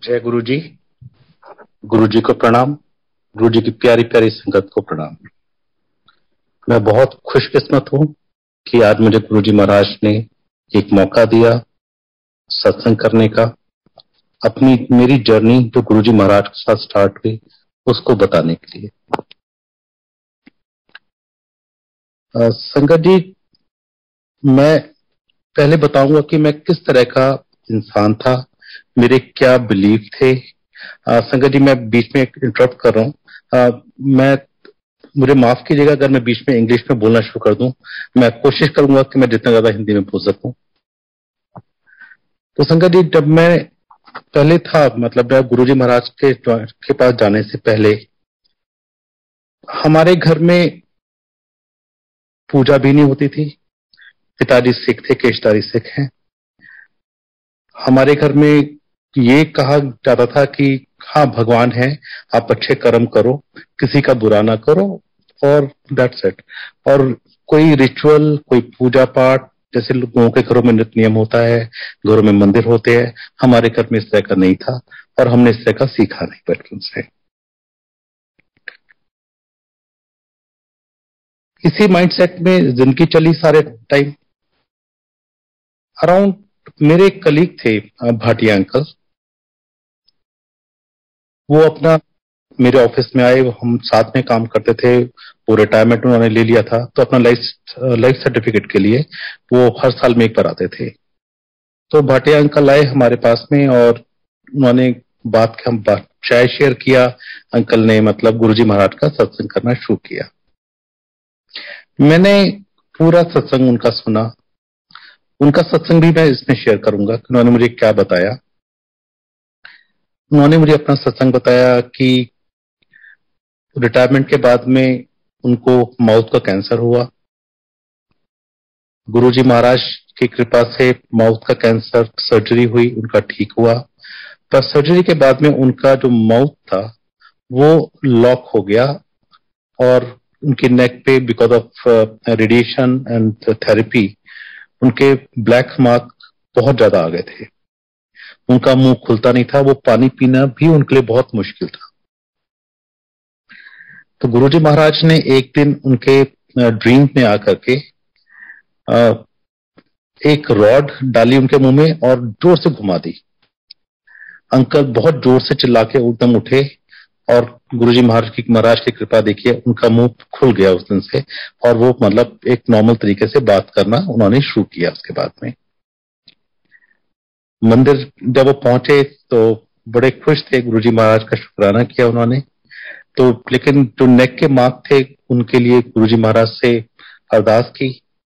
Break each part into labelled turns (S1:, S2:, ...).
S1: जय गुरु जी। गुरु जी को प्रणाम। गुरु जी की प्यारी प्यारी संगत को प्रणाम। मैं बहुत खुशकिस्मत हूँ कि आज मुझे गुरु जी महाराज ने एक मौका दिया सत्संग करने का, अपनी मेरी जर्नी जो गुरु जी महाराज के साथ स्टार्ट हुई उसको बताने के लिए। संगत जी, मैं पहले बताऊंगा कि मैं किस तरह का इंसान था, मेरे क्या बिलीफ थे। संगत जी, मैं बीच में इंटरप्ट कर रहा हूँ। मुझे माफ कीजिएगा अगर मैं बीच में इंग्लिश में बोलना शुरू कर दूं। मैं कोशिश करूंगा कि मैं जितना ज्यादा हिंदी में बोल सकूं। तो संगत जी, जब मैं पहले था, मतलब गुरु जी महाराज के पास जाने से पहले हमारे घर में पूजा भी नहीं होती थी। पिताजी सिख थे, केशधारी सिख हैं। हमारे घर में ये कहा जाता था कि हाँ, भगवान है, आप अच्छे कर्म करो, किसी का बुरा ना करो, और दैट्स इट। और कोई रिचुअल, कोई पूजा पाठ जैसे लोगों के घरों में नित्य नियम होता है, घरों में मंदिर होते हैं, हमारे घर में इस तरह का नहीं था और हमने इस तरह का सीखा नहीं बचपन से। इसी माइंडसेट में जिंदगी चली सारे टाइम। अराउंड मेरे एक कलीग थे, भाटिया अंकल। वो अपना मेरे ऑफिस में आए, हम साथ में काम करते थे। वो रिटायरमेंट उन्होंने ले लिया था, तो अपना लाइफ सर्टिफिकेट के लिए वो हर साल में एक बार आते थे। तो भाटिया अंकल आए हमारे पास में और उन्होंने बात चाय शेयर किया। अंकल ने मतलब गुरुजी महाराज का सत्संग करना शुरू किया। मैंने पूरा सत्संग उनका सुना। उनका सत्संग भी मैं इसमें शेयर करूंगा कि उन्होंने मुझे क्या बताया। उन्होंने मुझे अपना सत्संग बताया कि रिटायरमेंट के बाद में उनको माउथ का कैंसर हुआ। गुरुजी महाराज की कृपा से माउथ का कैंसर सर्जरी हुई, उनका ठीक हुआ। पर सर्जरी के बाद में उनका जो माउथ था वो लॉक हो गया और उनके नेक पे because of radiation and therapy उनके ब्लैक मार्क बहुत ज्यादा आ गए थे। उनका मुंह खुलता नहीं था, वो पानी पीना भी उनके लिए बहुत मुश्किल था। तो गुरुजी महाराज ने एक दिन उनके ड्रीम में आकर के एक रॉड डाली उनके मुंह में और जोर से घुमा दी। अंकल बहुत जोर से चिल्ला के एकदम उठे और गुरुजी महाराज की कृपा देखिए, उनका मुंह खुल गया उस दिन से और वो मतलब एक नॉर्मल तरीके से बात करना उन्होंने शुरू किया। उसके बाद में मंदिर जब वो पहुंचे तो बड़े खुश थे, गुरुजी महाराज का शुक्राना किया उन्होंने। तो लेकिन जो नेक के मार्क थे उनके लिए गुरुजी महाराज से अरदास की।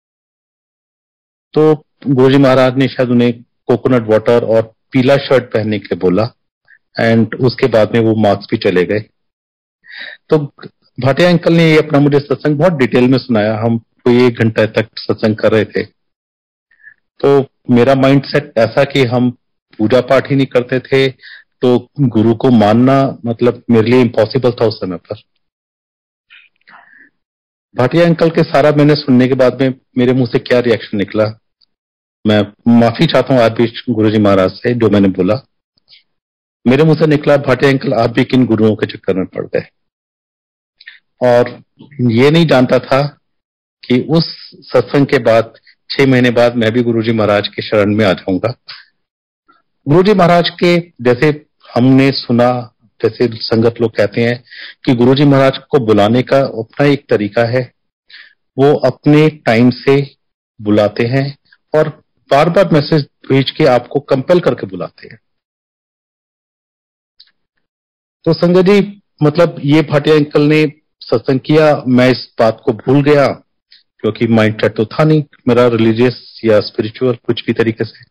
S1: तो गुरुजी महाराज ने शायद उन्हें कोकोनट वाटर और पीला शर्ट पहनने के लिए बोला एंड उसके बाद में वो मार्क्स भी चले गए। तो भाटिया अंकल ने ये अपना मुझे सत्संग बहुत डिटेल में सुनाया। हम कोई 1 घंटा तक सत्संग कर रहे थे। तो मेरा माइंडसेट ऐसा कि हम पूजा पाठ ही नहीं करते थे, तो गुरु को मानना मतलब मेरे लिए इम्पॉसिबल था उस समय पर। भाटिया अंकल के सारा मैंने सुनने के बाद में मेरे मुंह से क्या रिएक्शन निकला, मैं माफी चाहता हूं आज भी गुरुजी महाराज से जो मैंने बोला। मेरे मुंह से निकला, भाटिया अंकल आप भी किन गुरुओं के चक्कर में पड़ गए। और ये नहीं जानता था कि उस सत्संग के बाद 6 महीने बाद मैं भी गुरुजी महाराज के शरण में आ जाऊंगा। गुरुजी महाराज के जैसे हमने सुना, जैसे संगत लोग कहते हैं कि गुरुजी महाराज को बुलाने का अपना एक तरीका है। वो अपने टाइम से बुलाते हैं और बार बार मैसेज भेज के आपको कंपेल करके बुलाते हैं। तो संगत जी, मतलब ये भाटिया अंकल ने सत्संग किया, मैं इस बात को भूल गया क्योंकि माइंड सेट तो था नहीं मेरा रिलीजियस या स्पिरिचुअल कुछ भी तरीके से।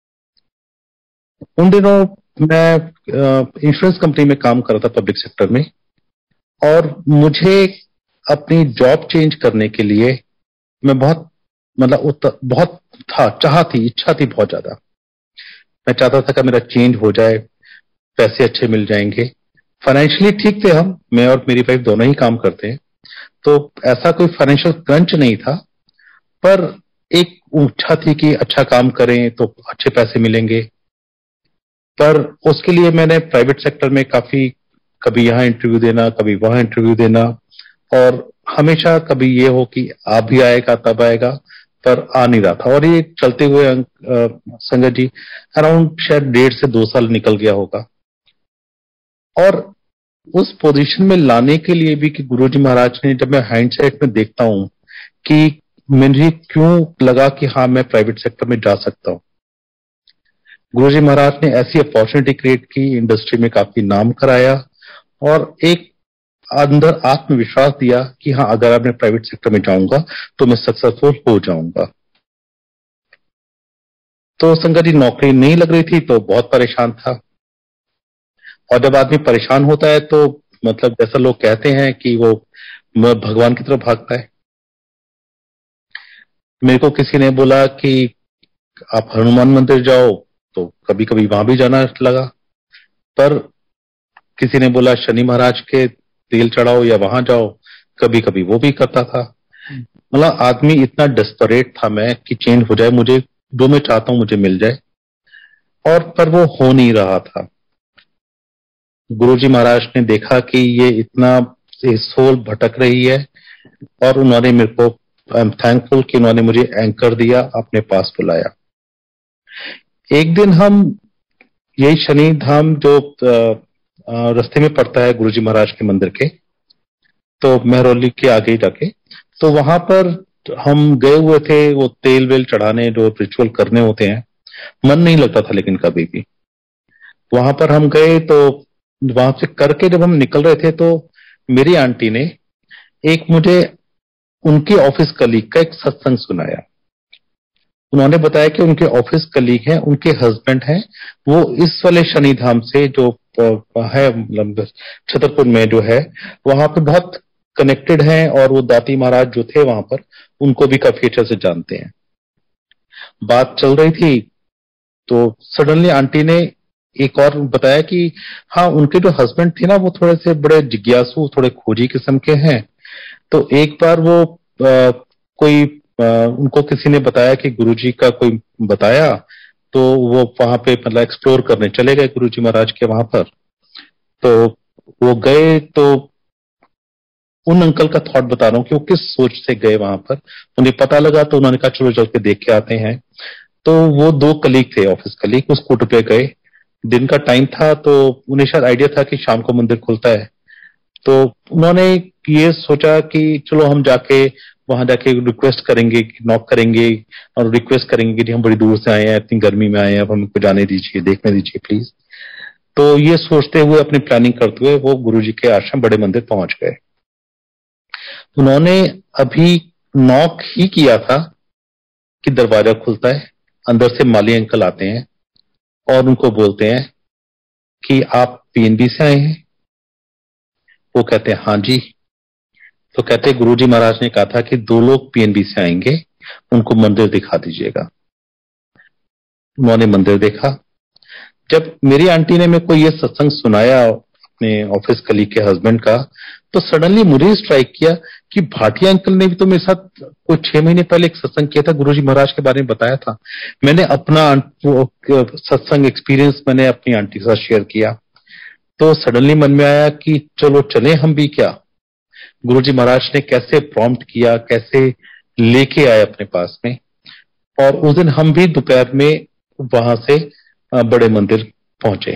S1: उन दिनों मैं इंश्योरेंस कंपनी में काम कर रहा था, पब्लिक सेक्टर में, और मुझे अपनी जॉब चेंज करने के लिए मैं बहुत मतलब बहुत इच्छा थी बहुत ज्यादा। मैं चाहता था कि मेरा चेंज हो जाए, पैसे अच्छे मिल जाएंगे। फाइनेंशियली ठीक थे हम, मैं और मेरी वाइफ दोनों ही काम करते हैं, तो ऐसा कोई फाइनेंशियल क्रंच नहीं था। पर एक इच्छा थी कि अच्छा काम करें तो अच्छे पैसे मिलेंगे। पर उसके लिए मैंने प्राइवेट सेक्टर में काफी, कभी यहाँ इंटरव्यू देना, कभी वहां इंटरव्यू देना, और हमेशा कभी ये हो कि आ भी आएगा तब आएगा, पर आ नहीं रहा था। और ये चलते हुए संगत जी अराउंड शायद 1.5 से 2 साल निकल गया होगा। और उस पोजीशन में लाने के लिए भी कि गुरुजी महाराज ने, जब मैं हाइंडसाइट में देखता हूं कि मुझे क्यों लगा कि हाँ मैं प्राइवेट सेक्टर में जा सकता हूं, गुरुजी महाराज ने ऐसी अपॉर्चुनिटी क्रिएट की, इंडस्ट्री में काफी नाम कराया और एक अंदर आत्मविश्वास दिया कि हाँ अगर मैं प्राइवेट सेक्टर में जाऊंगा तो मैं सक्सेसफुल हो जाऊंगा। तो संगत जी नौकरी नहीं लग रही थी तो बहुत परेशान था। और जब आदमी परेशान होता है तो मतलब जैसा लोग कहते हैं कि वो भगवान की तरफ भागता है। मेरे को किसी ने बोला कि आप हनुमान मंदिर जाओ, तो कभी कभी वहां भी जाना लगा। पर किसी ने बोला शनि महाराज के तेल चढ़ाओ या वहां जाओ, कभी कभी वो भी करता था। मतलब आदमी इतना डेस्परेट था मैं कि चेंज हो जाए, मुझे जो मैं चाहता हूं मुझे मिल जाए, और पर वो हो नहीं रहा था। गुरुजी महाराज ने देखा कि ये इतना सोल भटक रही है, और उन्होंने मेरे को, आई एम थैंकफुल कि उन्होंने मुझे एंकर दिया, अपने पास बुलाया। एक दिन हम यही शनि धाम जो रास्ते में पड़ता है गुरुजी महाराज के मंदिर के, तो मेहरौली के आगे ही जाके, तो वहां पर हम गए हुए थे वो तेल वेल चढ़ाने, जो रिचुअल करने होते हैं। मन नहीं लगता था लेकिन कभी भी। वहां पर हम गए तो वहां से करके जब हम निकल रहे थे तो मेरी आंटी ने एक मुझे उनके ऑफिस कलीग का एक सत्संग सुनाया। उन्होंने बताया कि उनके ऑफिस कलीग हैं, उनके हस्बैंड हैं, वो इस वाले शनि धाम से जो है मतलब छतरपुर में जो है, वहां पे बहुत कनेक्टेड हैं, और वो दाती महाराज जो थे वहां पर उनको भी काफी अच्छे से जानते हैं। बात चल रही थी तो सडनली आंटी ने एक और बताया कि हाँ उनके जो हस्बैंड थे ना वो थोड़े से बड़े जिज्ञासु, थोड़े खोजी किस्म के हैं। तो एक बार वो कोई उनको किसी ने बताया कि गुरुजी का कोई बताया, तो वो वहां पे मतलब एक्सप्लोर करने चले गए गुरुजी महाराज के वहां पर। तो वो गए तो उन अंकल का थॉट बता रहा हूँ कि वो किस सोच से गए वहां पर। उन्हें पता लगा तो उन्होंने कहा चलो चल के देख के आते हैं। तो वो 2 कलीग थे, ऑफिस कलीग, उस स्कूटर पे गए। दिन का टाइम था तो उन्हें शायद आइडिया था कि शाम को मंदिर खुलता है। तो उन्होंने ये सोचा कि चलो हम जाके वहां जाके रिक्वेस्ट करेंगे, नॉक करेंगे और रिक्वेस्ट करेंगे कि जी हम बड़ी दूर से आए हैं, इतनी गर्मी में आए हैं, अब हमको जाने दीजिए, देखने दीजिए प्लीज। तो ये सोचते हुए, अपनी प्लानिंग करते हुए वो गुरुजी के आश्रम बड़े मंदिर पहुंच गए। उन्होंने अभी नॉक ही किया था कि दरवाजा खुलता है, अंदर से माली अंकल आते हैं और उनको बोलते हैं कि आप पीएनबी से आए हैं? वो कहते हैं हाँ जी। तो कहते हैं गुरुजी महाराज ने कहा था कि 2 लोग पीएनबी से आएंगे, उनको मंदिर दिखा दीजिएगा। उन्होंने मंदिर देखा। जब मेरी आंटी ने मेरे को ये सत्संग सुनाया अपने ऑफिस कलीग के हस्बैंड का, तो सडनली मुझे स्ट्राइक किया कि भाटिया अंकल ने भी तो मेरे साथ कुछ 6 महीने पहले एक सत्संग किया था, गुरुजी महाराज के बारे में बताया था। मैंने अपना सत्संग एक्सपीरियंस मैंने अपनी आंटी के साथ शेयर किया। तो सडनली मन में आया कि चलो चले हम भी क्या। गुरुजी महाराज ने कैसे प्रॉम्प्ट किया, कैसे लेके आए अपने पास में। और उस दिन हम भी दोपहर में वहां से बड़े मंदिर पहुंचे।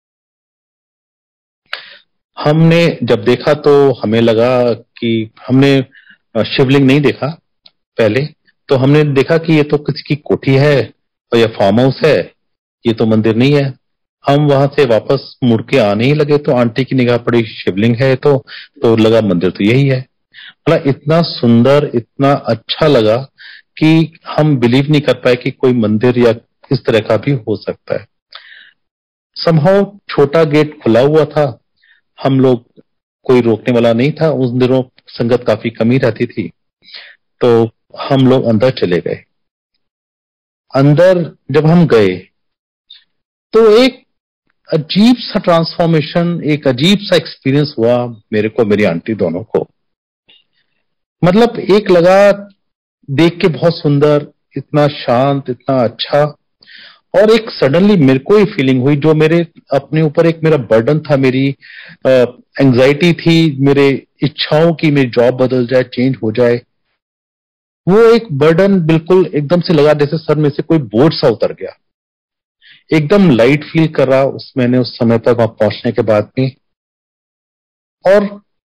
S1: हमने जब देखा तो हमें लगा कि हमने शिवलिंग नहीं देखा पहले, तो हमने देखा कि ये तो किसी की कोठी है और ये फार्म हाउस है, ये तो मंदिर नहीं है। हम वहां से वापस मुड़ के आने ही लगे तो आंटी की निगाह पड़ी शिवलिंग है, तो लगा मंदिर तो यही है। मतलब इतना सुंदर, इतना अच्छा लगा कि हम बिलीव नहीं कर पाए कि कोई मंदिर या इस तरह का भी हो सकता है। समहाउ छोटा गेट खुला हुआ था, हम लोग, कोई रोकने वाला नहीं था। उस दिनों संगत काफी कमी रहती थी, तो हम लोग अंदर चले गए। अंदर जब हम गए तो एक अजीब सा ट्रांसफॉर्मेशन, एक अजीब सा एक्सपीरियंस हुआ मेरे को, मेरी आंटी दोनों को। मतलब एक लगा देख के बहुत सुंदर, इतना शांत, इतना अच्छा। और एक सडनली मेरे को ही फीलिंग हुई, जो मेरे अपने ऊपर एक मेरा बर्डन था, मेरी एंजाइटी थी, मेरे इच्छाओं की, मेरी जॉब बदल जाए, चेंज हो जाए, वो एक बर्डन बिल्कुल एकदम से लगा, जैसे सर में से कोई बोझ सा उतर गया। एकदम लाइट फील कर रहा मैंने उस समय तक वहां पहुंचने के बाद में। और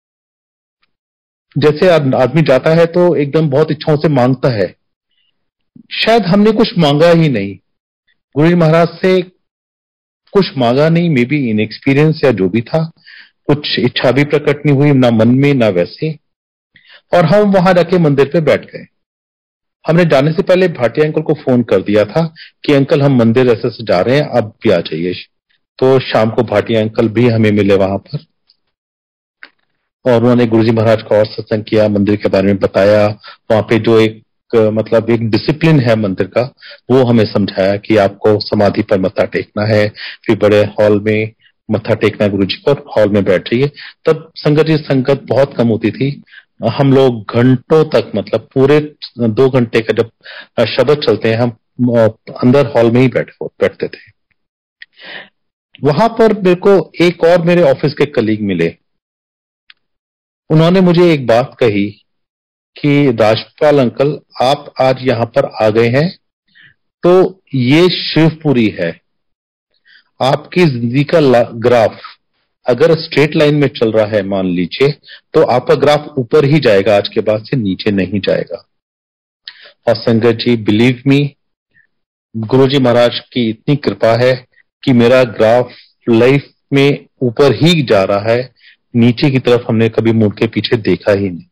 S1: जैसे आदमी जाता है तो एकदम बहुत इच्छाओं से मांगता है, शायद हमने कुछ मांगा ही नहीं, गुरु जी महाराज से कुछ मांगा नहीं, मे बी इनएक्सपीरियंस या जो भी था, कुछ इच्छा भी प्रकट नहीं हुई, ना मन में ना वैसे। और हम वहां जाके मंदिर पे बैठ गए। हमने जाने से पहले भाटिया अंकल को फोन कर दिया था कि अंकल हम मंदिर ऐसे से जा रहे हैं, आप भी आ जाइए। तो शाम को भाटिया अंकल भी हमें मिले वहां पर, और उन्होंने गुरुजी महाराज का और सत्संग किया, मंदिर के बारे में बताया। वहां पे जो एक मतलब एक डिसिप्लिन है मंदिर का, वो हमें समझाया कि आपको समाधि पर मत्था टेकना है, फिर बड़े हॉल में मत्था टेकना है गुरुजी को, हॉल में बैठ जाइए। तब संगत जी संगत बहुत कम होती थी, हम लोग घंटों तक, मतलब पूरे 2 घंटे का जब शब्द चलते हैं, हम अंदर हॉल में ही बैठते थे। वहां पर मेरे को एक और मेरे ऑफिस के कलीग मिले। उन्होंने मुझे एक बात कही कि राजपाल अंकल, आप आज यहां पर आ गए हैं तो ये शिवपुरी है। आपकी जिंदगी का ग्राफ अगर स्ट्रेट लाइन में चल रहा है मान लीजिए, तो आपका ग्राफ ऊपर ही जाएगा, आज के बाद से नीचे नहीं जाएगा। और संगत जी बिलीव मी, गुरुजी महाराज की इतनी कृपा है कि मेरा ग्राफ लाइफ में ऊपर ही जा रहा है, नीचे की तरफ हमने कभी मुड़ के पीछे देखा ही नहीं।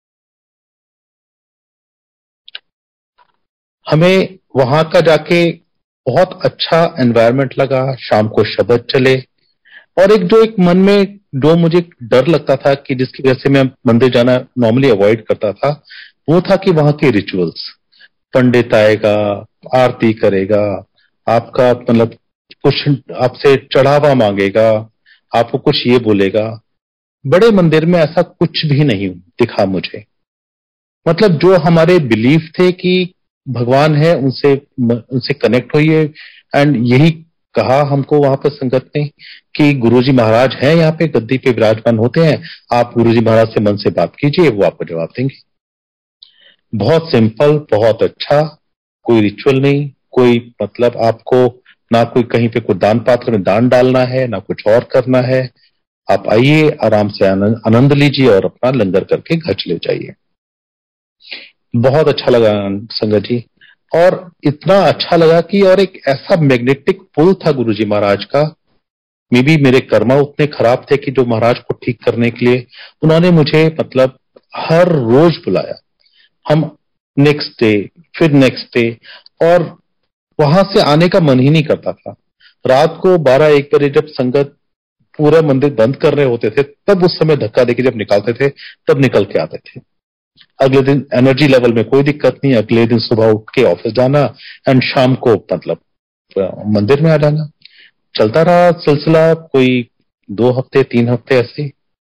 S1: हमें वहां का जाके बहुत अच्छा एनवायरनमेंट लगा, शाम को शब्द चले, और एक मन में जो मुझे डर लगता था कि जिसकी वजह से मैं मंदिर जाना नॉर्मली अवॉइड करता था, वो था कि वहां के रिचुअल्स, पंडित आएगा, आरती करेगा, आपका मतलब कुछ आपसे चढ़ावा मांगेगा, आपको कुछ ये बोलेगा। बड़े मंदिर में ऐसा कुछ भी नहीं दिखा मुझे। मतलब जो हमारे बिलीफ थे कि भगवान है, उनसे कनेक्ट होइए, एंड यही कहा हमको वहां पर संगत ने कि गुरुजी महाराज हैं, यहाँ पे गद्दी पे विराजमान होते हैं, आप गुरुजी महाराज से मन से बात कीजिए, वो आपको जवाब देंगे। बहुत सिंपल, बहुत अच्छा, कोई रिचुअल नहीं, कोई मतलब आपको ना कोई कहीं पे कोई दान पात्र में दान डालना है, ना कुछ और करना है। आप आइए, आराम से आनंद लीजिए और अपना लंगर करके घर चले जाइए। बहुत अच्छा लगा संगत जी, और इतना अच्छा लगा कि और एक ऐसा मैग्नेटिक पुल था गुरुजी महाराज का। मे बी मेरे कर्मा उतने खराब थे कि जो महाराज को ठीक करने के लिए उन्होंने मुझे मतलब हर रोज बुलाया। हम नेक्स्ट डे, फिर नेक्स्ट डे, और वहां से आने का मन ही नहीं करता था। रात को 12-1 बजे जब संगत पूरा मंदिर बंद कर रहे होते थे, तब उस समय धक्का देके जब निकालते थे, तब निकल के आते थे। अगले दिन एनर्जी लेवल में कोई दिक्कत नहीं, अगले दिन सुबह उठ के ऑफिस जाना, एंड शाम को मतलब मंदिर में आ जाना। चलता रहा सिलसिला कोई 2 हफ्ते 3 हफ्ते ऐसे।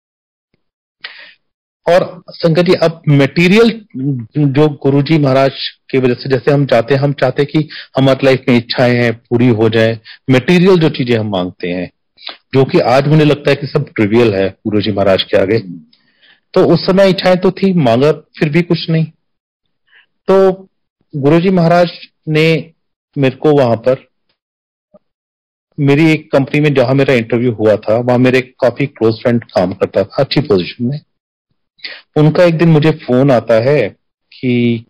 S1: और संगत जी अब मटेरियल जो गुरुजी महाराज की वजह से, जैसे हम चाहते कि हमारी लाइफ में इच्छाएं हैं पूरी हो जाए, मटेरियल जो चीजें हम मांगते हैं, जो कि आज मुझे लगता है कि सब ट्रिवियल है गुरुजी महाराज के आगे, तो उस समय इच्छाएं तो थी, मांगा फिर भी कुछ नहीं। तो गुरुजी महाराज ने मेरे को वहां पर, मेरी एक कंपनी में जहां मेरा इंटरव्यू हुआ था, वहां मेरे काफी क्लोज फ्रेंड काम करता था अच्छी पोजीशन में। उनका एक दिन मुझे फोन आता है कि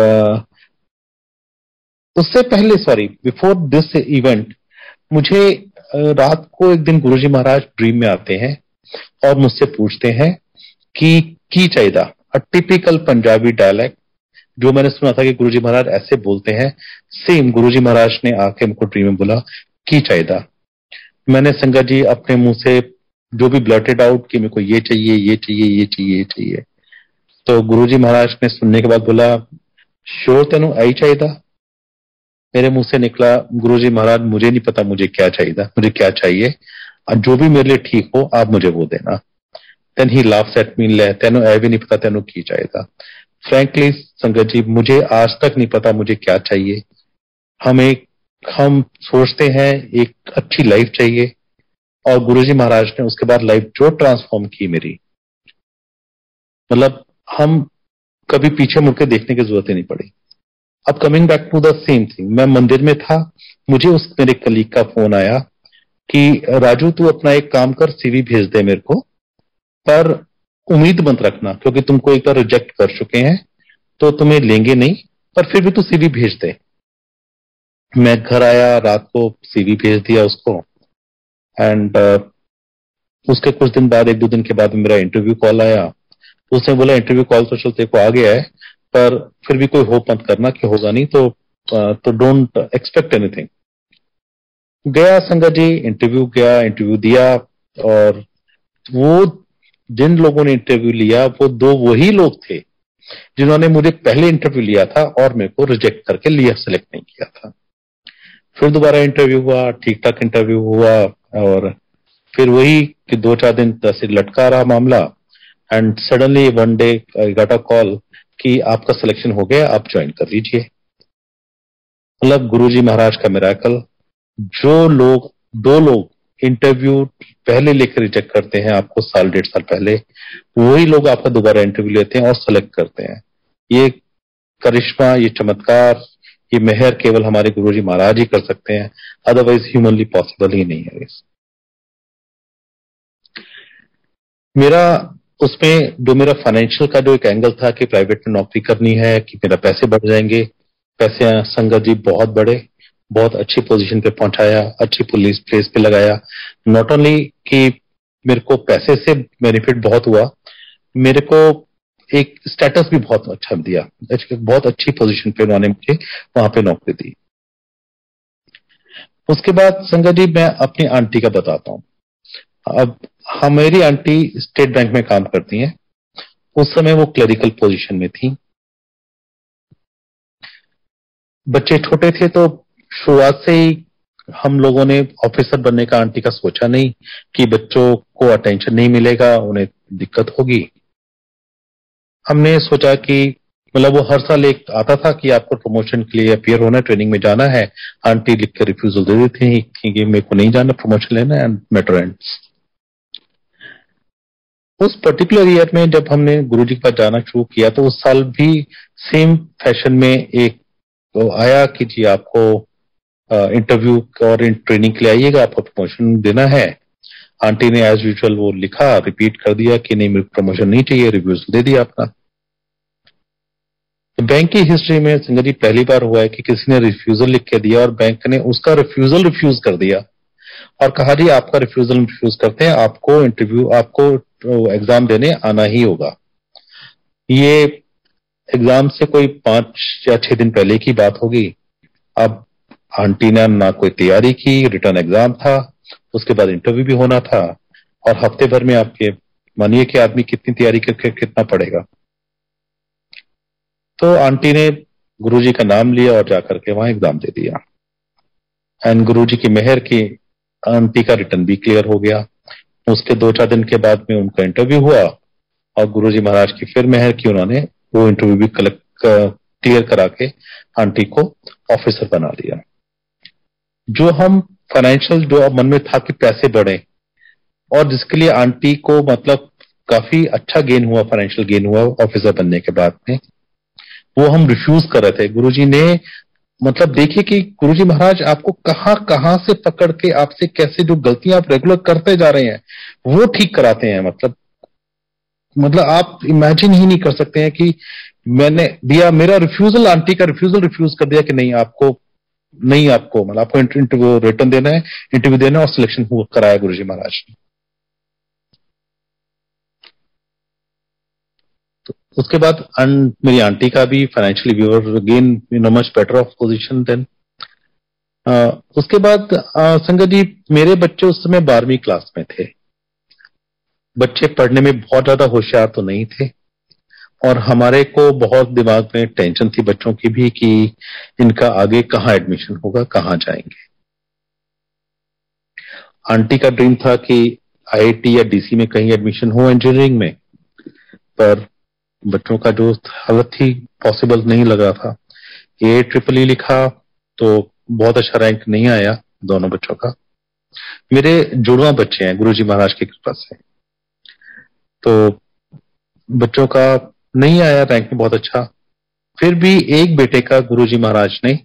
S1: उससे पहले, सॉरी, बिफोर दिस इवेंट, मुझे रात को एक दिन गुरुजी महाराज ड्रीम में आते हैं और मुझसे पूछते हैं कि की चाहिए, टिपिकल पंजाबी डायलेक्ट जो मैंने सुना था कि गुरुजी महाराज ऐसे बोलते हैं, सेम गुरुजी महाराज ने आके मुझको ड्रीम में बोला की चाहिए। मैंने संगत जी अपने मुंह से जो भी ब्लर्टेड आउट कि मेरे को ये चाहिए, ये चाहिए, ये चाहिए, ये चाहिए। तो गुरुजी महाराज ने सुनने के बाद बोला, श्योर तेनू आई चाहिए? मेरे मुंह से निकला, गुरुजी महाराज मुझे नहीं पता मुझे क्या चाहिए, मुझे क्या चाहिए, और जो भी मेरे लिए ठीक हो आप मुझे वो देना। Then he laughs at me, ले तेनू ऐ भी नहीं पता तेनू की चाहिए। फ्रैंकली संगत जी मुझे आज तक नहीं पता मुझे क्या चाहिए। हम एक हम सोचते हैं एक अच्छी लाइफ चाहिए, और गुरुजी महाराज ने उसके बाद लाइफ जो ट्रांसफॉर्म की मेरी, मतलब हम कभी पीछे मुड़ के देखने की जरूरत ही नहीं पड़ी। अब coming back to the same thing, मैं मंदिर में था, मुझे उस मेरे कलीग का फोन आया कि राजू तू अपना एक काम कर, सीवी भेज दे मेरे को, पर उम्मीद मत रखना क्योंकि तुमको एक बार रिजेक्ट कर चुके हैं तो तुम्हें लेंगे नहीं, पर फिर भी तू सीवी भेज दे। मैं घर आया, रात को सीवी भेज दिया उसको, एंड उसके कुछ दिन बाद, एक दो दिन के बाद मेरा इंटरव्यू कॉल आया। उसने बोला इंटरव्यू कॉल तो चलते को आ गया है, पर फिर भी कोई होप मत करना कि होगा नहीं, तो डोंट एक्सपेक्ट एनीथिंग। गया संगत जी, इंटरव्यू गया, इंटरव्यू दिया, और वो जिन लोगों ने इंटरव्यू लिया वो दो वही लोग थे जिन्होंने मुझे पहले इंटरव्यू लिया था और मेरे को रिजेक्ट करके लिया, सेलेक्ट नहीं किया था। फिर दोबारा इंटरव्यू हुआ, ठीक ठाक इंटरव्यू हुआ, और फिर वही कि 2-4 दिन से लटका रहा मामला, and suddenly one day I got a call कि आपका सिलेक्शन हो गया, आप ज्वाइन कर लीजिए। मतलब गुरुजी महाराज का मिरेकल। जो लोग, दो लोग इंटरव्यू पहले लेकर रिजेक्ट करते हैं आपको साल 1.5 साल पहले, वही लोग आपका दोबारा इंटरव्यू लेते हैं और सेलेक्ट करते हैं। ये करिश्मा, ये चमत्कार, ये मेहर केवल हमारे गुरुजी महाराज ही कर सकते हैं, अदरवाइज ह्यूमनली पॉसिबल ही नहीं है। मेरा उसमें जो मेरा फाइनेंशियल का जो एक एंगल था कि प्राइवेट में नौकरी करनी है कि मेरा पैसे बढ़ जाएंगे, पैसे संगत जी बहुत बढ़े, बहुत अच्छी पोजीशन पे पहुंचाया, अच्छी पुलिस प्लेस पे लगाया। नॉट ओनली कि मेरे को पैसे से बेनिफिट बहुत हुआ, मेरे को एक स्टेटस भी बहुत अच्छा दिया, बहुत अच्छी पोजीशन पे उन्होंने मुझे वहां पे नौकरी दी। उसके बाद संगत जी मैं अपनी आंटी का बताता हूँ। अब मेरी आंटी स्टेट बैंक में काम करती हैं, उस समय वो क्लरिकल पोजीशन में थी। बच्चे छोटे थे तो शुरुआत से ही हम लोगों ने ऑफिसर बनने का आंटी का सोचा नहीं कि बच्चों को अटेंशन नहीं मिलेगा, उन्हें दिक्कत होगी। हमने सोचा कि मतलब वो हर साल एक आता था कि आपको प्रमोशन के लिए अपियर होना, ट्रेनिंग में जाना है। आंटी लिख के रिफ्यूजल दे देती थी कि मेरे को नहीं जाना, प्रमोशन लेना, एंड मैटर एंड्स। उस पर्टिकुलर ईयर में जब हमने गुरुजी के पास जाना शुरू किया तो उस साल भी सेम फैशन में एक तो आया कि जी आपको इंटरव्यू और ट्रेनिंग के लिए आइएगा, आपको प्रमोशन देना है। आंटी ने एज यूजुअल वो लिखा, रिपीट कर दिया कि नहीं मेरे प्रमोशन नहीं चाहिए, रिव्यूज दे दिया अपना। तो बैंक की हिस्ट्री में संगत जी पहली बार हुआ है कि किसी ने रिफ्यूजल लिख के दिया और बैंक ने उसका रिफ्यूजल रिफ्यूज कर दिया और कहा जी आपका रिफ्यूजल रिफ्यूज करते हैं, आपको इंटरव्यू, आपको एग्जाम देने आना ही होगा। ये एग्जाम से कोई 5 या 6 दिन पहले की बात होगी। अब आंटी ने ना कोई तैयारी की, रिटर्न एग्जाम था, उसके बाद इंटरव्यू भी होना था, और हफ्ते भर में आपके मानिए कि आदमी कितनी तैयारी करके कितना पढ़ेगा। तो आंटी ने गुरुजी का नाम लिया और जाकर के वहां एग्जाम दे दिया, एंड गुरुजी की मेहर की आंटी का रिटर्न भी क्लियर हो गया। उसके 2-4 दिन के बाद में उनका इंटरव्यू हुआ और गुरुजी महाराज की फिर मेहर की, उन्होंने वो इंटरव्यू भी क्लियर करा के आंटी को ऑफिसर बना दिया। जो हम फाइनेंशियल जो अब मन में था कि पैसे बढ़े, और जिसके लिए आंटी को मतलब काफी अच्छा गेन हुआ, फाइनेंशियल गेन हुआ ऑफिसर बनने के बाद में, वो हम रिफ्यूज कर रहे थे। गुरुजी ने मतलब देखिए कि गुरुजी महाराज आपको कहां कहां से पकड़ के आपसे कैसे जो गलतियां आप रेगुलर करते जा रहे हैं वो ठीक कराते हैं। मतलब आप इमेजिन ही नहीं कर सकते हैं कि मैंने दिया, मेरा रिफ्यूजल, आंटी का रिफ्यूजल रिफ्यूज कर दिया कि नहीं आपको मतलब आपको इंटरव्यू रिटर्न देना है, इंटरव्यू देना है, और सिलेक्शन कराया गुरुजी महाराज ने। तो उसके बाद मेरी आंटी का भी financially we were again in a much better off position then. उसके बाद संगत जी मेरे बच्चे उस समय 12वीं क्लास में थे। बच्चे पढ़ने में बहुत ज्यादा होशियार तो नहीं थे, और हमारे को बहुत दिमाग में टेंशन थी बच्चों की भी कि इनका आगे कहाँ एडमिशन होगा, कहाँ जाएंगे। आंटी का ड्रीम था कि आईआईटी या डीसी में कहीं एडमिशन हो इंजीनियरिंग में, पर बच्चों का जो हालत थी पॉसिबल नहीं लग रहा था। AIEEE लिखा तो बहुत अच्छा रैंक नहीं आया दोनों बच्चों का। मेरे जुड़वा बच्चे हैं गुरुजी महाराज की कृपा से, तो बच्चों का नहीं आया रैंक में बहुत अच्छा। फिर भी एक बेटे का गुरुजी महाराज ने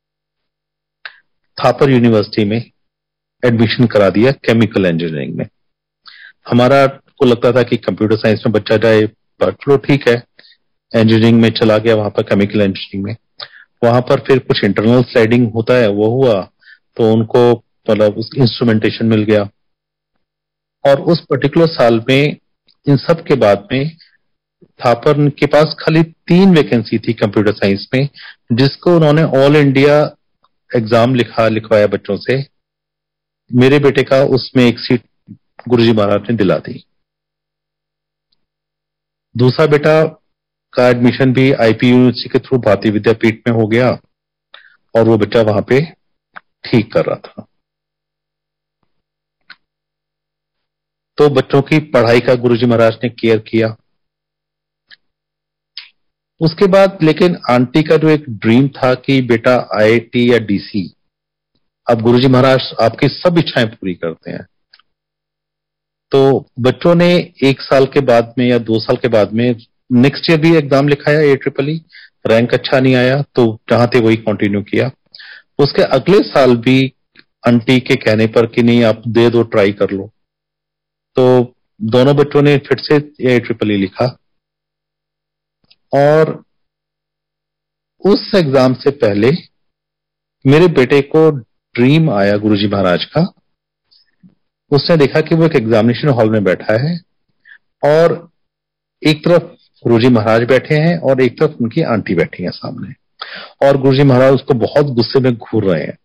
S1: थापर यूनिवर्सिटी में एडमिशन करा दिया केमिकल इंजीनियरिंग में। हमारा को लगता था कि कंप्यूटर साइंस में बच्चा जाए, चलो ठीक है, इंजीनियरिंग में चला गया, वहां पर केमिकल इंजीनियरिंग में। वहां पर फिर कुछ इंटरनल स्लाइडिंग होता है, वो हुआ, तो उनको मतलब उस इंस्ट्रूमेंटेशन मिल गया। और उस पर्टिकुलर साल में इन सब के बाद में थापर के पास खाली 3 वैकेंसी थी कंप्यूटर साइंस में, जिसको उन्होंने ऑल इंडिया एग्जाम लिखवाया बच्चों से। मेरे बेटे का उसमें एक सीट गुरुजी महाराज ने दिला दी। दूसरा बेटा का एडमिशन भी आईपी यूनिवर्सिटी के थ्रू भारतीय विद्यापीठ में हो गया, और वो बच्चा वहां पे ठीक कर रहा था। तो बच्चों की पढ़ाई का गुरुजी महाराज ने केयर किया। उसके बाद लेकिन आंटी का जो एक ड्रीम था कि बेटा आईआईटी या डीसी, अब गुरुजी महाराज आपकी सब इच्छाएं पूरी करते हैं। तो बच्चों ने 1 साल के बाद में या 2 साल के बाद में नेक्स्ट ईयर भी एग्जाम लिखाया AEEE, रैंक अच्छा नहीं आया, तो जहां थे वही कंटिन्यू किया। उसके अगले साल भी आंटी के कहने पर कि नहीं आप दे दो, ट्राई कर लो, तो दोनों बच्चों ने फिर से AEEE लिखा। और उस एग्जाम से पहले मेरे बेटे को ड्रीम आया गुरुजी महाराज का। उसने देखा कि वो एक एग्जामिनेशन हॉल में बैठा है, और एक तरफ गुरुजी महाराज बैठे हैं और एक तरफ उनकी आंटी बैठी है सामने, और गुरुजी महाराज उसको बहुत गुस्से में घूर रहे हैं।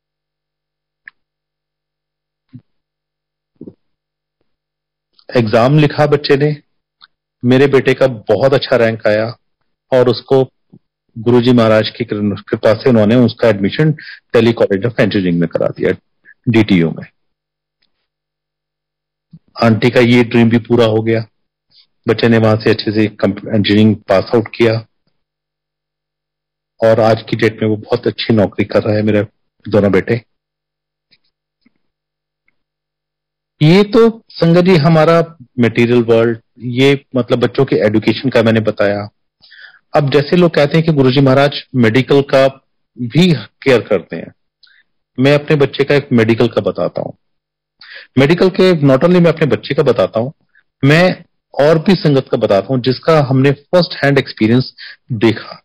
S1: एग्जाम लिखा बच्चे ने, मेरे बेटे का बहुत अच्छा रैंक आया, और उसको गुरुजी महाराज की कृपा से उन्होंने उसका admission Delhi college of engineering में करा दिया, DTU में। आंटी का ये ड्रीम भी पूरा हो गया, बच्चे ने वहां से अच्छे से इंजीनियरिंग पास आउट किया, और आज की डेट में वो बहुत अच्छी नौकरी कर रहा है मेरे दोनों बेटे। ये तो संगत जी हमारा मटेरियल वर्ल्ड, ये मतलब बच्चों के एजुकेशन का मैंने बताया। अब जैसे लोग कहते हैं कि गुरुजी महाराज मेडिकल का भी केयर करते हैं, मैं अपने बच्चे का एक मेडिकल का बताता हूं। मेडिकल के नॉट ओनली मैं अपने बच्चे का बताता हूं, मैं और भी संगत का बताता हूं जिसका हमने फर्स्ट हैंड एक्सपीरियंस देखा।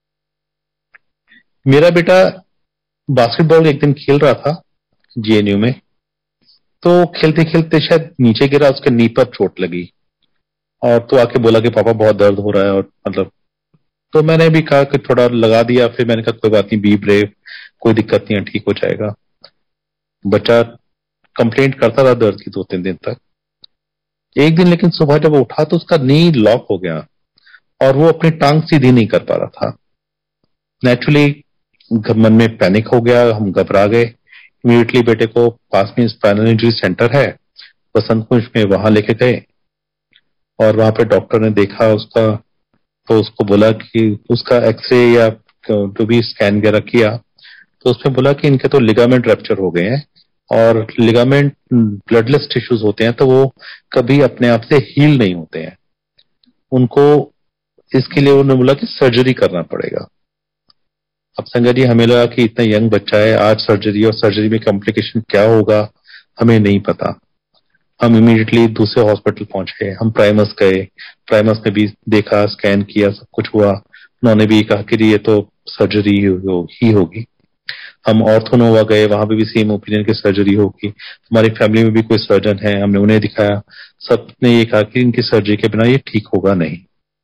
S1: मेरा बेटा बास्केटबॉल एक दिन खेल रहा था GNU में, तो खेलते खेलते शायद नीचे गिरा, उसके नी पर चोट लगी, और तो आके बोला कि पापा बहुत दर्द हो रहा है, और मतलब तो मैंने भी कहा कि थोड़ा लगा दिया। फिर मैंने कहा कोई बात नहीं, बी ब्रेव, कोई दिक्कत नहीं है, ठीक हो जाएगा। बच्चा कंप्लेंट करता रहा दर्द की 2-3 दिन तक। एक दिन लेकिन सुबह जब वो उठा तो उसका नी लॉक हो गया, और वो अपनी टांग सीधी नहीं कर पा रहा था। नेचुरली मन में पैनिक हो गया, हम घबरा गए। इमीडिएटली बेटे को पास में स्पाइनल इंजरी सेंटर है बसंत कुंज में, वहां लेके गए, और वहां पे डॉक्टर ने देखा उसका, तो उसको बोला कि उसका एक्सरे या जो भी स्कैन वगैरह किया, तो उसमें बोला कि इनके तो लिगामेंट रैप्चर हो गए हैं, और लिगामेंट ब्लडलेस टिश्यूज होते हैं, तो वो कभी अपने आप से हील नहीं होते हैं, उनको इसके लिए उन्होंने बोला कि सर्जरी करना पड़ेगा। अब संगत जी हमें लगा कि इतना यंग बच्चा है, आज सर्जरी, और सर्जरी में कॉम्प्लिकेशन क्या होगा हमें नहीं पता। हम इमीडिएटली दूसरे हॉस्पिटल पहुंचे, हम प्राइमस गए, प्राइमस ने भी देखा, स्कैन किया, सब कुछ हुआ। उन्होंने भी कहा कि ये तो सर्जरी ही होगी। हम ऑर्थोनोवा गए, वहां पे भी सेम ओपिनियन की सर्जरी होगी। हमारी फैमिली में भी कोई सर्जन है, हमने उन्हें दिखाया, सबने ये कहा कि इनकी सर्जरी के बिना ये ठीक होगा नहीं।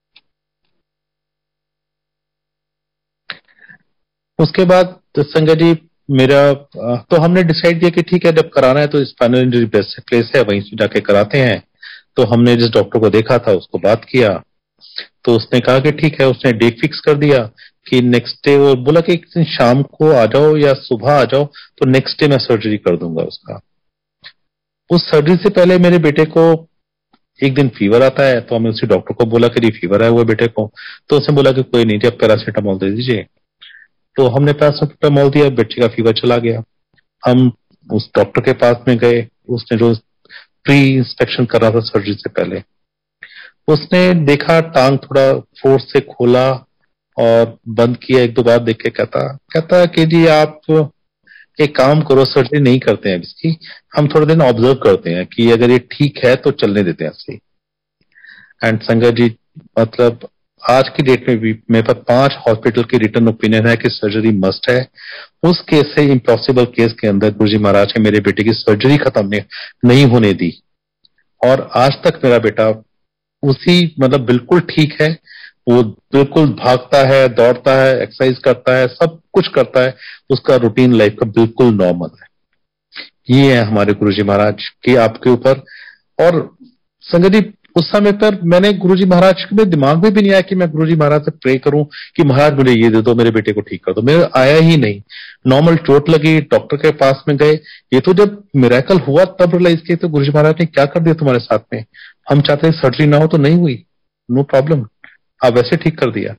S1: उसके बाद तो संजय जी मेरा तो हमने डिसाइड किया कि ठीक है, जब कराना है तो स्पाइनल इंजरी बेस्ट प्लेस है, वहीं से जाके कराते हैं। तो हमने जिस डॉक्टर को देखा था उसको बात किया, तो उसने कहा कि ठीक है, उसने डेट फिक्स कर दिया कि नेक्स्ट डे, वो बोला कि एक दिन शाम को आ जाओ या सुबह आ जाओ, तो नेक्स्ट डे मैं सर्जरी कर दूंगा उसका। उस सर्जरी से पहले मेरे बेटे को एक दिन फीवर आता है, तो हमें उसी डॉक्टर को बोला कि फीवर है हुआ बेटे को, तो उसने बोला कि कोई नहीं, जब पैरासीटामोल दे दीजिए। तो हमने पैरासिटामोल दिया, बच्चे का फीवर चला गया। हम उस डॉक्टर के पास में गए, उसने जो प्री इंस्पेक्शन कर रहा था सर्जरी से पहले, उसने देखा, टांग थोड़ा फोर्स से खोला और बंद किया, एक दो बार देख के कहता कि जी आप एक काम करो, सर्जरी नहीं करते हैं इसकी, हम थोड़े दिन ऑब्जर्व करते हैं कि अगर ये ठीक है तो चलने देते हैं ऐसे। एंड संगत जी, मतलब आज की डेट में भी मेरे पास 5 हॉस्पिटल की रिटर्न ओपिनियन है कि सर्जरी मस्ट है। उस केस से इम्पॉसिबल केस के अंदर गुरुजी महाराज ने मेरे बेटे की सर्जरी खत्म नहीं होने दी, और आज तक मेरा बेटा उसी मतलब बिल्कुल ठीक है। वो बिल्कुल भागता है, दौड़ता है, एक्सरसाइज करता है, सब कुछ करता है, उसका रूटीन लाइफ का बिल्कुल नॉर्मल है। ये है हमारे गुरुजी महाराज की आपके ऊपर। और संगत जी, उस समय पर मैंने गुरुजी महाराज के दिमाग में भी नहीं आया कि मैं गुरुजी महाराज से प्रे करूं कि महाराज मुझे ये दे दो, मेरे बेटे को ठीक कर दो, मेरे आया ही नहीं। नॉर्मल चोट लगी, डॉक्टर के पास में गए, ये तो जब मिरेकल हुआ तब रियलाइज किया तो गुरुजी महाराज ने क्या कर दिया तुम्हारे साथ में। हम चाहते हैं सर्जरी ना हो तो नहीं हुई, नो प्रॉब्लम, आप वैसे ठीक कर दिया।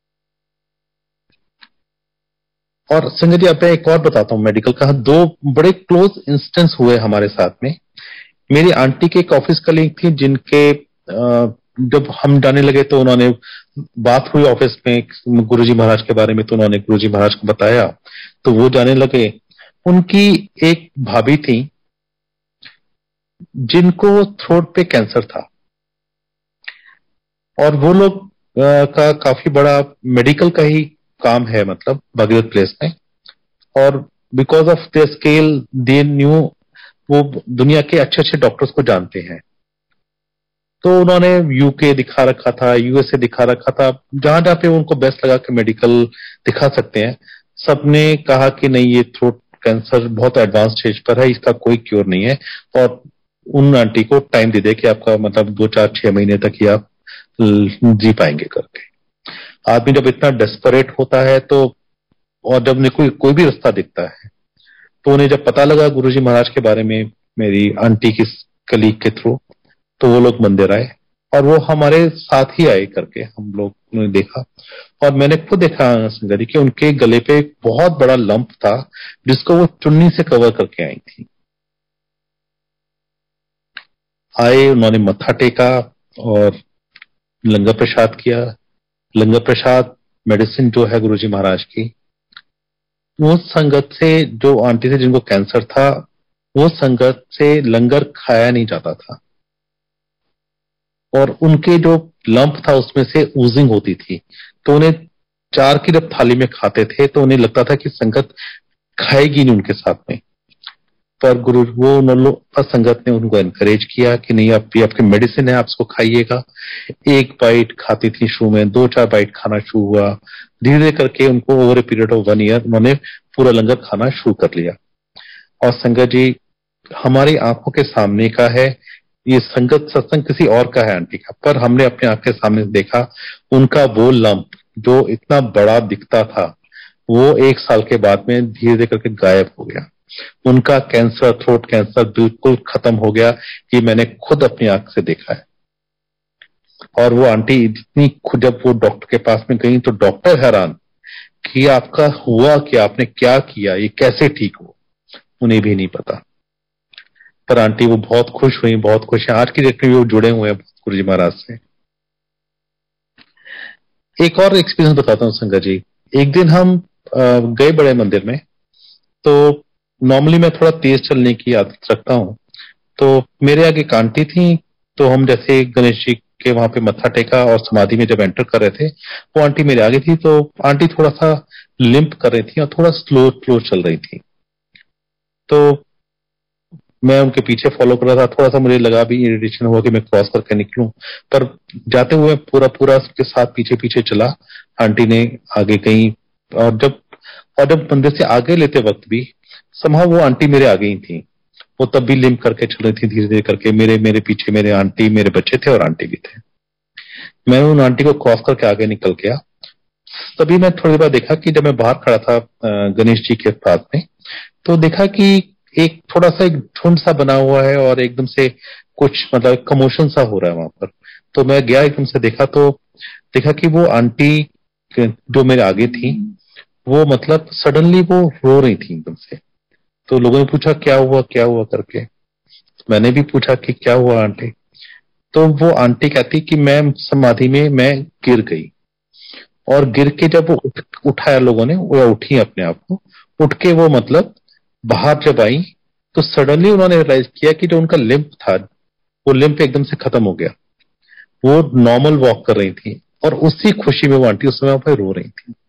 S1: और संगत जी, अब मैं एक और बताता हूँ मेडिकल का। 2 बड़े क्लोज इंस्टेंस हुए हमारे साथ में। मेरी आंटी के एक ऑफिस कलीग थी, जिनके जब हम जाने लगे तो उन्होंने बात हुई ऑफिस में गुरुजी महाराज के बारे में, तो उन्होंने गुरुजी महाराज को बताया, तो वो जाने लगे। उनकी एक भाभी थी जिनको थ्रोट पे कैंसर था, और वो लोग का काफी बड़ा मेडिकल का ही काम है, मतलब भगीरथ प्लेस में। और because of their scale they knew, वो दुनिया के अच्छे अच्छे डॉक्टर्स को जानते हैं। तो उन्होंने यूके दिखा रखा था, यूएसए दिखा रखा था, जहां जहां पे उनको बेस्ट लगा कि मेडिकल दिखा सकते हैं। सबने कहा कि नहीं, ये थ्रोट कैंसर बहुत एडवांस स्टेज पर है, इसका कोई क्योर नहीं है, और उन आंटी को टाइम दे दे कि आपका मतलब 2 4 6 महीने तक ही आप जी पाएंगे करके। आदमी जब इतना डेस्परेट होता है तो, और जब उन्हें कोई भी रास्ता दिखता है, तो उन्हें जब पता लगा गुरुजी महाराज के बारे में मेरी आंटी की कलीग के थ्रू, तो वो लोग मंदिर आए और वो हमारे साथ ही आए करके हम लोग ने देखा। और मैंने खुद देखा संगति कि उनके गले पे एक बहुत बड़ा लंप था, जिसको वो चुन्नी से कवर करके आई थी। आए, उन्होंने मत्था टेका और लंगर प्रसाद किया। लंगर प्रसाद मेडिसिन जो है गुरुजी महाराज की, वो संगत से, जो आंटी थे जिनको कैंसर था, वो संगत से लंगर खाया नहीं जाता था, और उनके जो लंप था उसमें से ऊजिंग होती थी। तो उन्हें 4 की जब थाली में खाते थे तो उन्हें लगता था कि संगत खाएगी नहीं उनके साथ में। पर गुरु वो संगत ने उनको एनकरेज किया कि नहीं, आप ये आपकी मेडिसिन है, आप इसको खाइएगा। 1 बाइट खाती थी शुरू में, 2 4 बाइट खाना शुरू हुआ, धीरे धीरे करके उनको over a period of 1 year उन्होंने पूरा लंगर खाना शुरू कर लिया। और संगत जी, हमारी आंखों के सामने का है ये संगत सत्संग, किसी और का है आंटी का, पर हमने अपने आंख के सामने देखा उनका वो लंप जो इतना बड़ा दिखता था, वो 1 साल के बाद में धीरे धीरे करके गायब हो गया। उनका कैंसर, थ्रोट कैंसर बिल्कुल खत्म हो गया, ये मैंने खुद अपनी आंख से देखा है। और वो आंटी जितनी खुद, जब वो डॉक्टर के पास में गई तो डॉक्टर हैरान कि आपका हुआ क्या, आपने क्या किया, ये कैसे ठीक हो, उन्हें भी नहीं पता। पर आंटी वो बहुत खुश हुई, बहुत खुश है। आज की डेट में भी वो जुड़े हुए हैं गुरुजी महाराज से। एक और एक्सपीरियंस बताता हूँ संगत जी। एक दिन हम गए बड़े मंदिर में, तो नॉर्मली मैं थोड़ा तेज चलने की आदत रखता हूँ, तो मेरे आगे एक आंटी थी। तो हम जैसे गणेश जी के वहां पे मत्था टेका और समाधि में जब एंटर कर रहे थे, वो आंटी मेरे आगे थी। तो आंटी थोड़ा सा लिंप कर रही थी और थोड़ा स्लो स्लो चल रही थी। तो मैं उनके पीछे फॉलो कर रहा था। थोड़ा सा मुझे लगा भी, इरिटेशन हुआ कि मैं क्रॉस करके निकलूं, पर जाते हुए पूरा पूरा उसके साथ पीछे पीछे चला। आंटी ने आगे गई, और जब मंदिर से आगे लेते वक्त भी समहा वो आंटी मेरे आगे ही थी। वो तब भी लिम्प करके चल रही थी धीरे धीरे करके, मेरे पीछे मेरे आंटी, मेरे बच्चे थे और आंटी भी थे। मैं उन आंटी को क्रॉस करके आगे निकल गया। तभी मैं थोड़ी देर बाद देखा कि जब मैं बाहर खड़ा था गणेश जी के पास में, तो देखा कि एक थोड़ा सा एक झुंड सा बना हुआ है और एकदम से कुछ मतलब कमोशन सा हो रहा है वहां पर। तो मैं गया, एकदम से देखा, तो देखा कि वो आंटी जो मेरे आगे थी, वो मतलब सडनली वो रो रही थी एकदम से। तो लोगों ने पूछा क्या हुआ करके। मैंने भी पूछा कि क्या हुआ आंटी। तो वो आंटी कहती कि मैं समाधि में मैं गिर गई, और गिर के जब वो उठाया लोगों ने, वो उठी अपने आप को, उठ के वो मतलब बाहर जब आई, तो सडनली उन्होंने रियलाइज किया कि जो उनका लिम्प था, वो लिम्प एकदम से खत्म हो गया। वो नॉर्मल वॉक कर रही थी, और उसी खुशी में वो आंटी उस समय पर रो रही थी।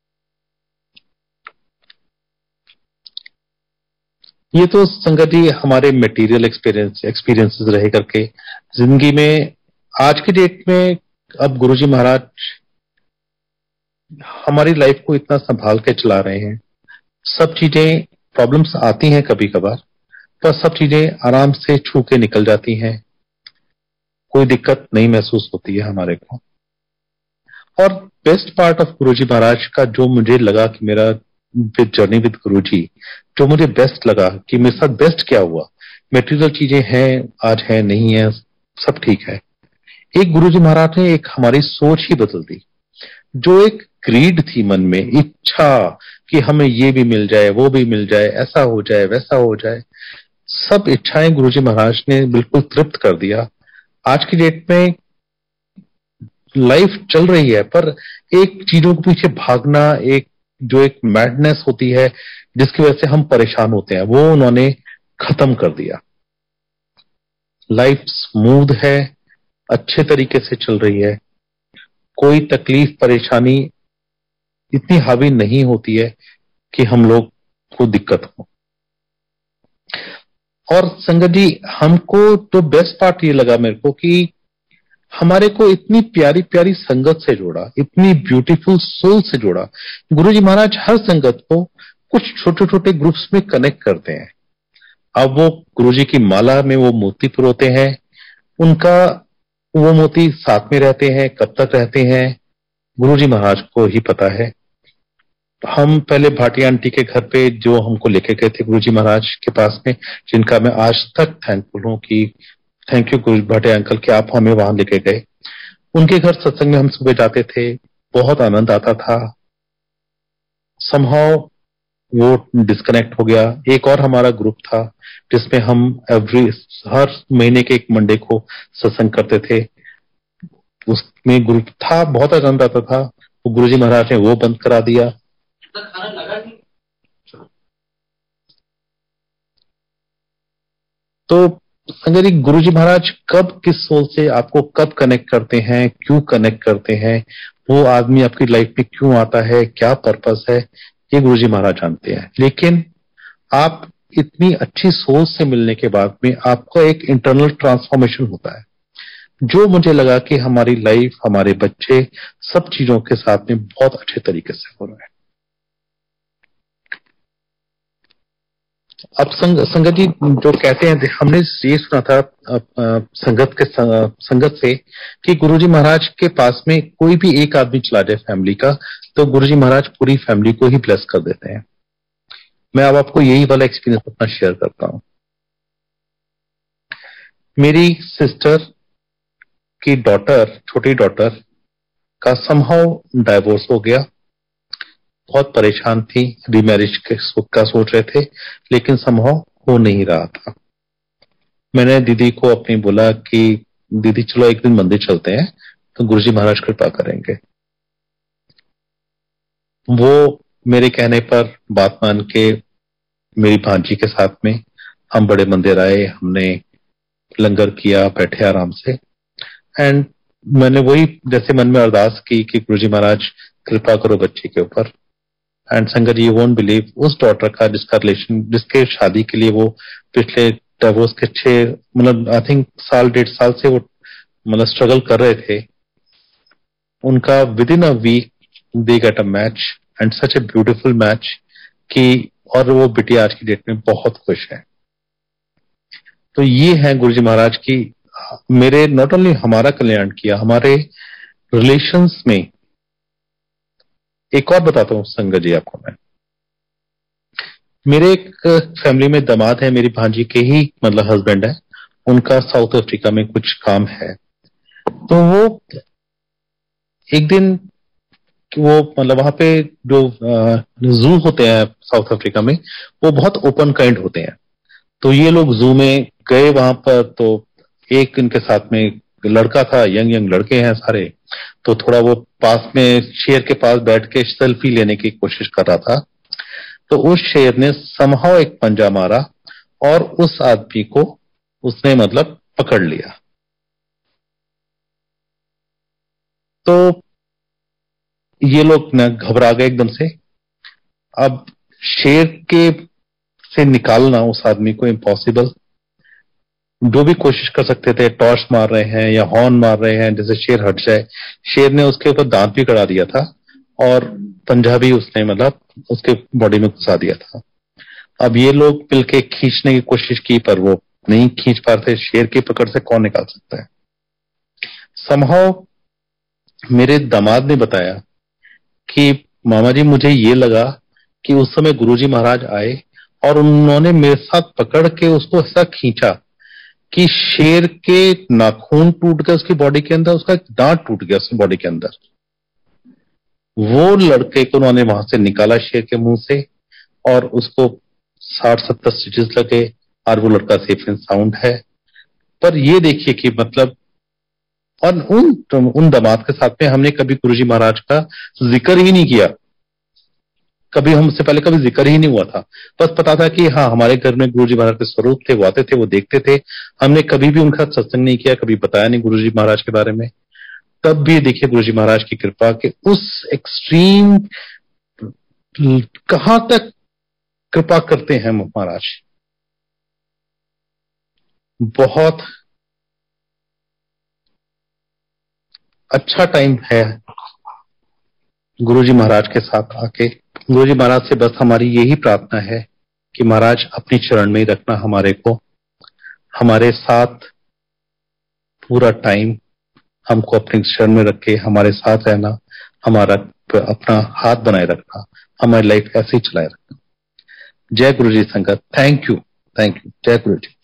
S1: ये तो संगत जी हमारे मटेरियल एक्सपीरियंसेस रहे करके जिंदगी में। आज की डेट में अब गुरुजी महाराज हमारी लाइफ को इतना संभाल के चला रहे हैं। सब चीजें, प्रॉब्लम्स आती हैं कभी कभार, पर सब चीजें आराम से छू के निकल जाती हैं। कोई दिक्कत नहीं महसूस होती है हमारे को। और best part of Guruji Maharaj का जो मुझे लगा कि मेरा विद जर्नी विद गुरुजी, जो मुझे बेस्ट लगा कि मेरे साथ बेस्ट क्या हुआ। मेटेरियल चीजें हैं, आज है नहीं है, सब ठीक है। एक गुरुजी महाराज ने एक हमारी सोच ही बदल दी। जो एक ग्रीड थी मन में, इच्छा कि हमें ये भी मिल जाए, वो भी मिल जाए, ऐसा हो जाए, वैसा हो जाए, सब इच्छाएं गुरुजी महाराज ने बिल्कुल तृप्त कर दिया। आज की डेट में लाइफ चल रही है, पर एक चीजों के पीछे भागना, एक जो एक मैडनेस होती है जिसकी वजह से हम परेशान होते हैं, वो उन्होंने खत्म कर दिया। लाइफ स्मूथ है, अच्छे तरीके से चल रही है। कोई तकलीफ परेशानी इतनी हावी नहीं होती है कि हम लोग को दिक्कत हो। और संगत जी, हमको तो बेस्ट पार्ट ये लगा मेरे को कि हमारे को इतनी प्यारी प्यारी संगत से जोड़ा, इतनी ब्यूटीफुल सोल से जोड़ा। गुरुजी महाराज हर संगत को कुछ छोटे छोटे ग्रुप्स में कनेक्ट करते हैं। अब वो गुरुजी की माला में वो मोती पिरोते हैं, उनका वो मोती साथ में रहते हैं, कब तक रहते हैं गुरुजी महाराज को ही पता है। हम पहले भाटिया आंटी के घर पे जो हमको लेके गए थे गुरुजी महाराज के पास में, जिनका मैं आज तक थैंकफुल हूं कि thank you Guru Bhatia uncle कि आप हमें वहां लेके गए। उनके घर सत्संग में हम सुबह जाते थे, बहुत आनंद आता था। समहाउ वो डिस्कनेक्ट हो गया। एक और हमारा ग्रुप था जिसमें हम हर महीने के एक मंडे को सत्संग करते थे। उसमें ग्रुप था, बहुत आनंद आता था। वो गुरुजी महाराज ने वो बंद करा दिया। तो संगत जी, गुरुजी महाराज कब किस सोल से आपको कब कनेक्ट करते हैं, क्यों कनेक्ट करते हैं, वो आदमी आपकी लाइफ में क्यों आता है, क्या पर्पस है, ये गुरुजी महाराज जानते हैं। लेकिन आप इतनी अच्छी सोच से मिलने के बाद में आपका एक इंटरनल ट्रांसफॉर्मेशन होता है, जो मुझे लगा कि हमारी लाइफ, हमारे बच्चे, सब चीजों के साथ में बहुत अच्छे तरीके से हो रहा है। अब संगत जी जो कहते हैं, हमने ये सुना था संगत से कि गुरुजी महाराज के पास में कोई भी एक आदमी चला जाए फैमिली का, तो गुरुजी महाराज पूरी फैमिली को ही ब्लेस कर देते हैं। मैं अब आपको यही वाला एक्सपीरियंस अपना शेयर करता हूं। मेरी सिस्टर की डॉटर, छोटी डॉटर का समहाउ डाइवोर्स हो गया। बहुत परेशान थी, रीमैरिज का सोच रहे थे, लेकिन समहाउ हो नहीं रहा था। मैंने दीदी को अपनी बोला कि दीदी चलो एक दिन मंदिर चलते हैं, तो गुरुजी महाराज कृपा करेंगे। वो मेरे कहने पर बात मान के मेरी भांजी के साथ में हम बड़े मंदिर आए, हमने लंगर किया, बैठे आराम से। एंड मैंने वही जैसे मन में अरदास की कि गुरुजी महाराज कृपा करो बच्चे के ऊपर। And sangat you won't believe, उस डॉटर का जिसका रिलेशन, जिसके शादी के लिए वो पिछले डिवोर्स के 6 मतलब आई थिंक साल 1.5 साल से वो मतलब स्ट्रगल कर रहे थे, उनका within a week they get a match, and such a beautiful match कि, और वो बिटिया आज की डेट में बहुत खुश है। तो ये है गुरुजी महाराज की मेरे नॉट ओनली हमारा कल्याण किया, हमारे रिलेशंस में। एक और बताता हूं संगत जी आपको मैं, मेरे एक फैमिली में दामाद है, मेरी भांजी के ही मतलब हस्बैंड है, उनका साउथ अफ्रीका में कुछ काम है। तो वो एक दिन कि वो मतलब वहां पे जो जू होते हैं साउथ अफ्रीका में, वो बहुत ओपन काइंड होते हैं। तो ये लोग जू में गए वहां पर, तो एक इनके साथ में लड़का था, यंग यंग लड़के हैं सारे, तो थोड़ा वो पास में शेर के पास बैठ के सेल्फी लेने की कोशिश कर रहा था। तो उस शेर ने समहाउ एक पंजा मारा और उस आदमी को उसने मतलब पकड़ लिया। तो ये लोग न घबरा गए एकदम से। अब शेर के से निकालना उस आदमी को इम्पॉसिबल। जो भी कोशिश कर सकते थे, टॉर्च मार रहे हैं या हॉर्न मार रहे हैं जैसे शेर हट जाए। शेर ने उसके ऊपर दांत भी कड़ा दिया था और पंजा भी उसने मतलब उसके बॉडी में घुसा दिया था। अब ये लोग मिलके खींचने की कोशिश की, पर वो नहीं खींच पा रहे थे। शेर की पकड़ से कौन निकाल सकता है। समहाउ मेरे दामाद ने बताया कि मामा जी, मुझे ये लगा कि उस समय गुरुजी महाराज आए और उन्होंने मेरे साथ पकड़ के उसको ऐसा खींचा कि शेर के नाखून टूट गए उसकी बॉडी के अंदर, उसका दांत टूट गया उसकी बॉडी के अंदर। वो लड़के को उन्होंने वहां से निकाला शेर के मुंह से, और उसको 60-70 स्टिचेस लगे और वो लड़का सेफ एंड साउंड है। पर ये देखिए कि मतलब, और उन दामाद के साथ में हमने कभी गुरुजी महाराज का जिक्र ही नहीं किया। कभी हमसे पहले कभी जिक्र ही नहीं हुआ था। बस पता था कि हाँ, हमारे घर में गुरुजी महाराज के स्वरूप थे, वो आते थे, वो देखते थे। हमने कभी भी उनका सत्संग नहीं किया, कभी बताया नहीं गुरुजी महाराज के बारे में। तब भी देखिए गुरुजी महाराज की कृपा कि उस एक्सट्रीम कहां तक कृपा करते हैं महाराज। बहुत अच्छा टाइम है गुरुजी महाराज के साथ आके। गुरुजी महाराज से बस हमारी यही प्रार्थना है कि महाराज अपनी चरण में ही रखना हमारे को, हमारे साथ पूरा टाइम हमको अपने शरण में रख के हमारे साथ रहना, हमारा अपना हाथ बनाए रखना, हमारी लाइफ ऐसे ही चलाए रखना। जय गुरु जी संगत। Thank you, thank you. जय गुरु जी।